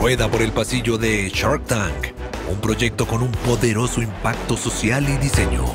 Rueda por el pasillo de Shark Tank, un proyecto con un poderoso impacto social y diseño.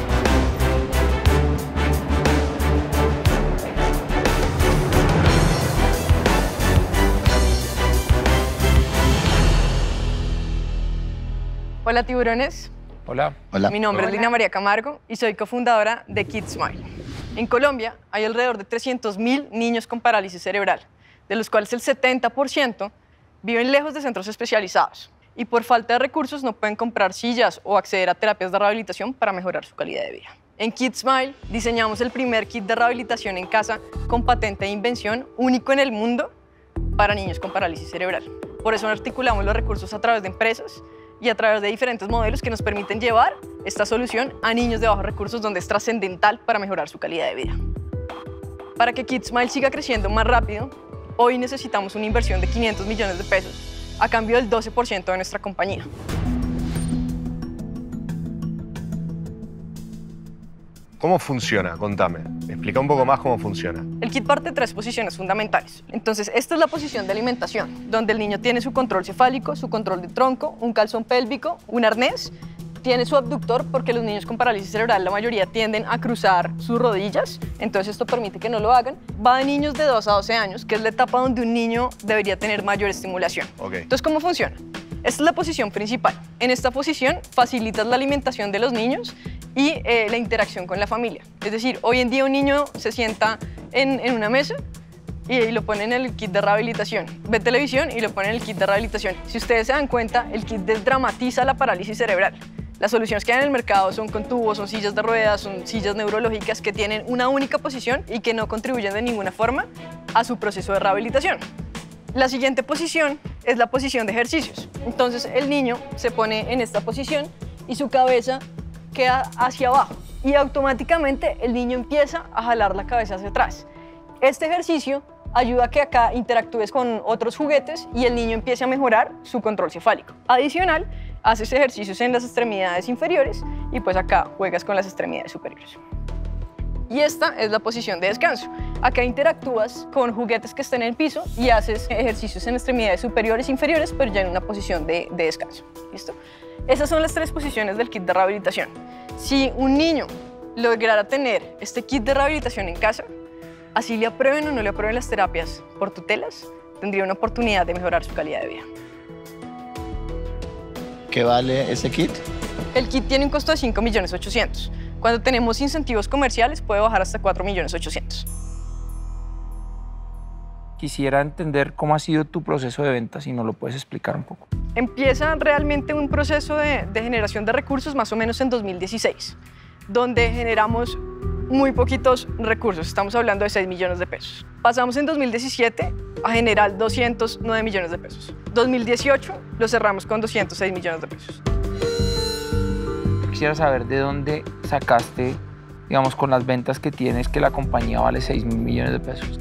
Hola tiburones. Hola. Hola. Mi nombre es Lina María Camargo y soy cofundadora de KidSmile. En Colombia hay alrededor de 300.000 niños con parálisis cerebral, de los cuales el 70% viven lejos de centros especializados y por falta de recursos no pueden comprar sillas o acceder a terapias de rehabilitación para mejorar su calidad de vida. En KidSmile diseñamos el primer kit de rehabilitación en casa con patente de invención único en el mundo para niños con parálisis cerebral. Por eso articulamos los recursos a través de empresas y a través de diferentes modelos que nos permiten llevar esta solución a niños de bajos recursos donde es trascendental para mejorar su calidad de vida. Para que KidSmile siga creciendo más rápido, hoy necesitamos una inversión de 500 millones de pesos a cambio del 12% de nuestra compañía. ¿Cómo funciona? Contame. Explica un poco más cómo funciona. El kit parte de 3 posiciones fundamentales. Entonces, esta es la posición de alimentación, donde el niño tiene su control cefálico, su control de tronco, un calzón pélvico, un arnés, tiene su abductor porque los niños con parálisis cerebral, la mayoría tienden a cruzar sus rodillas, entonces esto permite que no lo hagan. Va de niños de 2 a 12 años, que es la etapa donde un niño debería tener mayor estimulación. Entonces, ¿cómo funciona? Esta es la posición principal. En esta posición facilitas la alimentación de los niños y la interacción con la familia. Es decir, hoy en día un niño se sienta en una mesa y lo pone en el kit de rehabilitación. Ve televisión y lo pone en el kit de rehabilitación. Si ustedes se dan cuenta, el kit desdramatiza la parálisis cerebral. Las soluciones que hay en el mercado son con tubos, son sillas de ruedas, son sillas neurológicas que tienen una única posición y que no contribuyen de ninguna forma a su proceso de rehabilitación. La siguiente posición es la posición de ejercicios. Entonces el niño se pone en esta posición y su cabeza queda hacia abajo y automáticamente el niño empieza a jalar la cabeza hacia atrás. Este ejercicio ayuda a que acá interactúes con otros juguetes y el niño empiece a mejorar su control cefálico. Adicional, haces ejercicios en las extremidades inferiores y pues acá juegas con las extremidades superiores. Y esta es la posición de descanso. Acá interactúas con juguetes que estén en el piso y haces ejercicios en extremidades superiores e inferiores, pero ya en una posición de descanso. ¿Listo? Esas son las 3 posiciones del kit de rehabilitación. Si un niño lograra tener este kit de rehabilitación en casa, así le aprueben o no le aprueben las terapias por tutelas, tendría una oportunidad de mejorar su calidad de vida. ¿Qué vale ese kit? El kit tiene un costo de 5.800.000. Cuando tenemos incentivos comerciales puede bajar hasta 4.800.000. Quisiera entender cómo ha sido tu proceso de venta, si nos lo puedes explicar un poco. Empieza realmente un proceso de generación de recursos más o menos en 2016, donde generamos muy poquitos recursos, estamos hablando de 6 millones de pesos. Pasamos en 2017 a generar 209 millones de pesos. 2018 lo cerramos con 206 millones de pesos. Quisiera saber de dónde sacaste, digamos, con las ventas que tienes, que la compañía vale 6 millones de pesos.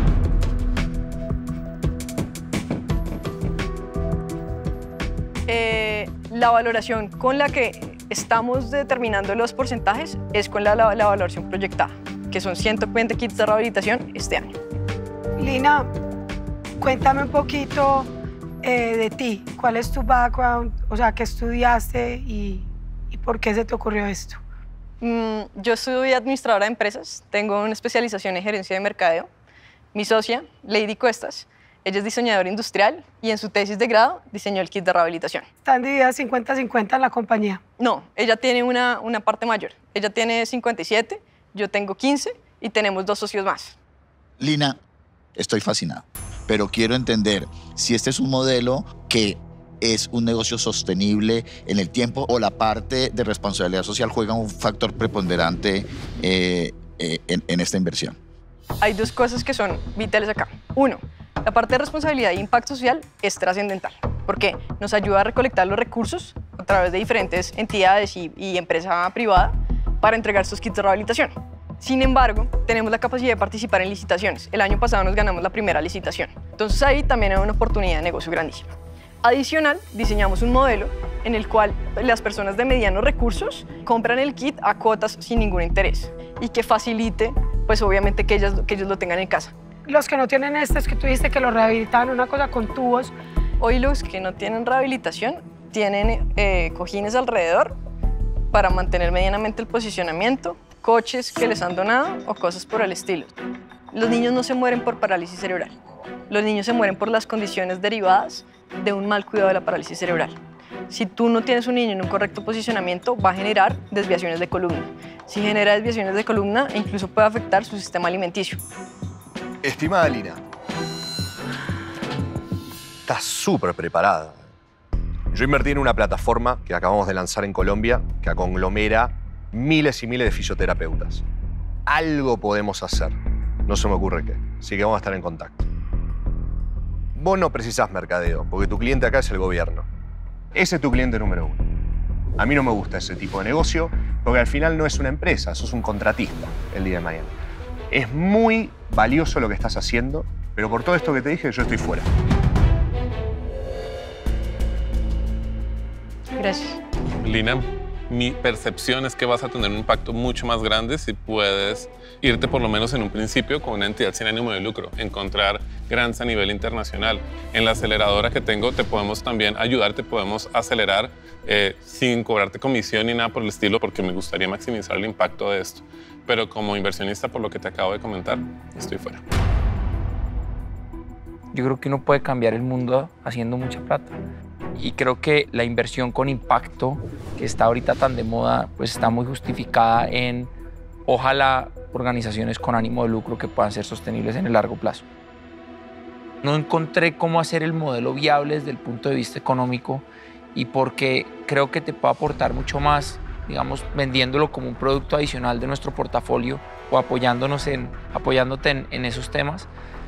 La valoración con la que estamos determinando los porcentajes es con la valoración proyectada, que son 120 kits de rehabilitación este año. Lina, cuéntame un poquito de ti. ¿Cuál es tu background? O sea, ¿qué estudiaste y por qué se te ocurrió esto? Yo soy administradora de empresas, tengo una especialización en gerencia de mercadeo. Mi socia, Lady Cuestas, ella es diseñadora industrial y en su tesis de grado diseñó el kit de rehabilitación. ¿Están divididas 50-50 en la compañía? No, ella tiene una parte mayor. Ella tiene 57, yo tengo 15 y tenemos 2 socios más. Lina, estoy fascinado, pero quiero entender si este es un modelo que es un negocio sostenible en el tiempo o la parte de responsabilidad social juega un factor preponderante en esta inversión. Hay 2 cosas que son vitales acá. 1, la parte de responsabilidad e impacto social es trascendental porque nos ayuda a recolectar los recursos a través de diferentes entidades y empresa privada para entregar estos kits de rehabilitación. Sin embargo, tenemos la capacidad de participar en licitaciones. El año pasado nos ganamos la primera licitación. Entonces ahí también hay una oportunidad de negocio grandísima. Adicional, diseñamos un modelo en el cual las personas de medianos recursos compran el kit a cuotas sin ningún interés y que facilite, pues obviamente, que ellos lo tengan en casa. Los que no tienen este, es que tú dijiste que lo rehabilitaban una cosa con tubos. Hoy los que no tienen rehabilitación tienen cojines alrededor para mantener medianamente el posicionamiento, coches que les han donado o cosas por el estilo. Los niños no se mueren por parálisis cerebral. Los niños se mueren por las condiciones derivadas de un mal cuidado de la parálisis cerebral. Si tú no tienes un niño en un correcto posicionamiento, va a generar desviaciones de columna. Si genera desviaciones de columna, incluso puede afectar su sistema alimenticio. Estimada Lina, estás súper preparada. Yo invertí en una plataforma que acabamos de lanzar en Colombia que conglomera miles y miles de fisioterapeutas. Algo podemos hacer. No se me ocurre qué. Así que vamos a estar en contacto. Vos no precisás mercadeo, porque tu cliente acá es el gobierno. Ese es tu cliente número 1. A mí no me gusta ese tipo de negocio, porque al final no es una empresa, sos un contratista el día de mañana. Es muy valioso lo que estás haciendo, pero por todo esto que te dije, yo estoy fuera. Gracias. Lina, mi percepción es que vas a tener un impacto mucho más grande si puedes irte por lo menos en un principio con una entidad sin ánimo de lucro, encontrar grants a nivel internacional. En la aceleradora que tengo te podemos también ayudar, te podemos acelerar sin cobrarte comisión ni nada por el estilo, porque me gustaría maximizar el impacto de esto. Pero como inversionista, por lo que te acabo de comentar, estoy fuera. Yo creo que uno puede cambiar el mundo haciendo mucha plata. Y creo que la inversión con impacto, que está ahorita tan de moda, pues está muy justificada en, ojalá, organizaciones con ánimo de lucro que puedan ser sostenibles en el largo plazo. No encontré cómo hacer el modelo viable desde el punto de vista económico y porque creo que te puede aportar mucho más, digamos, vendiéndolo como un producto adicional de nuestro portafolio o apoyándote en esos temas.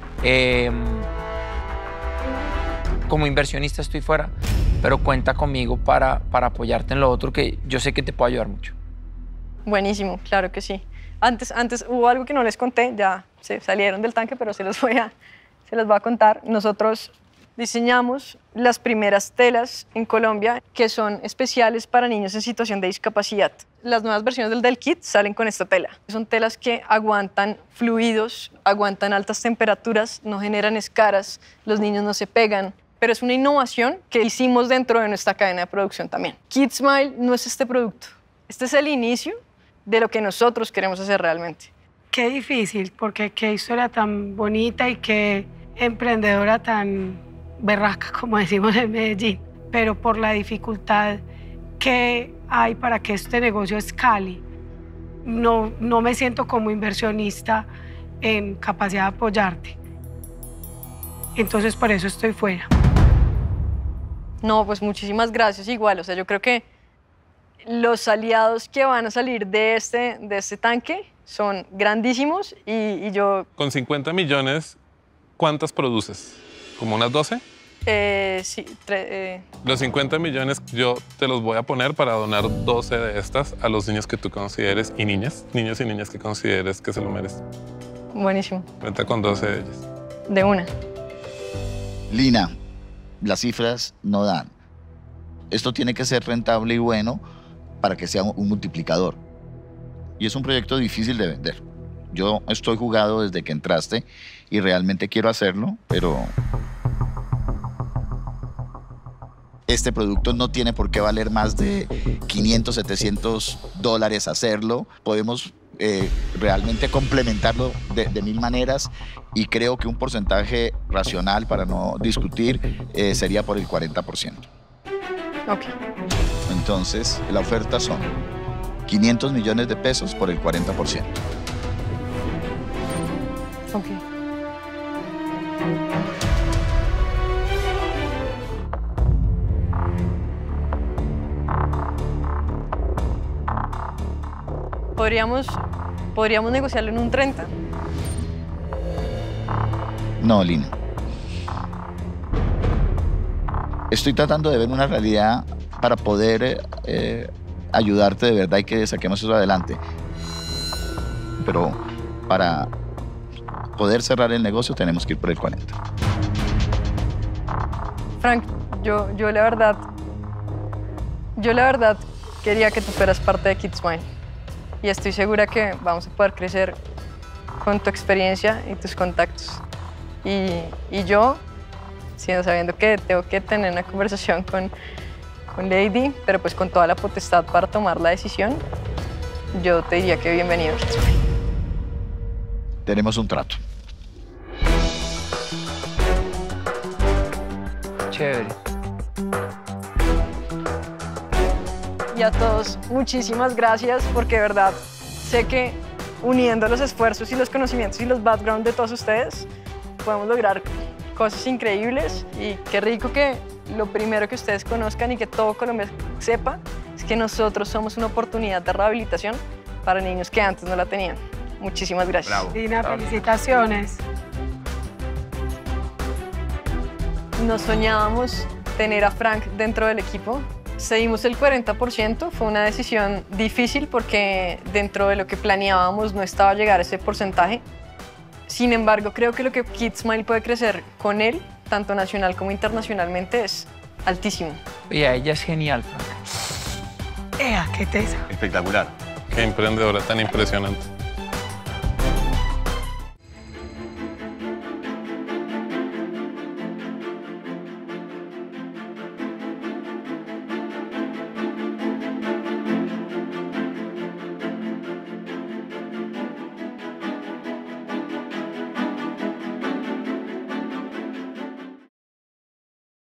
Como inversionista estoy fuera, pero cuenta conmigo para apoyarte en lo otro, que yo sé que te puede ayudar mucho. Buenísimo, claro que sí. Antes hubo algo que no les conté, ya se salieron del tanque, pero se los voy a contar. Nosotros diseñamos las primeras telas en Colombia que son especiales para niños en situación de discapacidad. Las nuevas versiones del kit salen con esta tela. Son telas que aguantan fluidos, aguantan altas temperaturas, no generan escaras, los niños no se pegan. Pero es una innovación que hicimos dentro de nuestra cadena de producción también. KidSmile no es este producto. Este es el inicio de lo que nosotros queremos hacer realmente. Qué difícil, porque qué historia tan bonita y qué emprendedora tan berraca, como decimos en Medellín. Pero por la dificultad que hay para que este negocio escale, no me siento como inversionista en capacidad de apoyarte. Entonces, por eso estoy fuera. No, pues muchísimas gracias igual. O sea, yo creo que los aliados que van a salir de este tanque son grandísimos y yo... Con 50 millones, ¿cuántas produces? ¿Como unas 12? Sí. Los 50 millones yo te los voy a poner para donar 12 de estas a los niños que tú consideres y niños y niñas que consideres que se lo merecen. Buenísimo. Cuenta con 12 de ellas. De una. Lina, las cifras no dan. Esto tiene que ser rentable y bueno para que sea un multiplicador. Y es un proyecto difícil de vender. Yo estoy jugado desde que entraste y realmente quiero hacerlo, pero este producto no tiene por qué valer más de $500, $700 hacerlo. Podemos realmente complementarlo de mil maneras y creo que un porcentaje racional, para no discutir, sería por el 40%. Ok. Entonces, la oferta son 500 millones de pesos por el 40%. Ok. Podríamos negociarlo en un 30. No, Lina. Estoy tratando de ver una realidad para poder ayudarte de verdad y que saquemos eso adelante. Pero para poder cerrar el negocio tenemos que ir por el 40. Frank, yo la verdad quería que tú fueras parte de KidSmile. Y estoy segura que vamos a poder crecer con tu experiencia y tus contactos. Y yo sino sabiendo que tengo que tener una conversación con Lady, pero pues con toda la potestad para tomar la decisión, yo te diría que bienvenido. Tenemos un trato. Chévere. Y a todos, muchísimas gracias, porque de verdad sé que uniendo los esfuerzos y los conocimientos y los backgrounds de todos ustedes, podemos lograr cosas increíbles. Y qué rico que lo primero que ustedes conozcan y que todo Colombia sepa es que nosotros somos una oportunidad de rehabilitación para niños que antes no la tenían. Muchísimas gracias. Bravo. Dina, felicitaciones. Nos soñábamos tener a Frank dentro del equipo. Cedimos el 40%, fue una decisión difícil porque dentro de lo que planeábamos no estaba llegar a ese porcentaje. Sin embargo, creo que lo que Kidsmile puede crecer con él, tanto nacional como internacionalmente, es altísimo. Y a ella es genial, Frank. ¡Ea, qué tesa! Espectacular. Qué emprendedora tan impresionante.